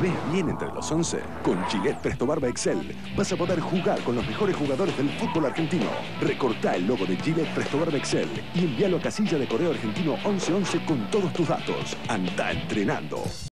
ves bien entre los 11? Con Gillette Presto Barba Excel vas a poder jugar con los mejores jugadores del fútbol argentino. Recortá el logo de Gillette Presto Barba Excel y envíalo a casilla de correo argentino 1111 con todos tus datos. Anda entrenando.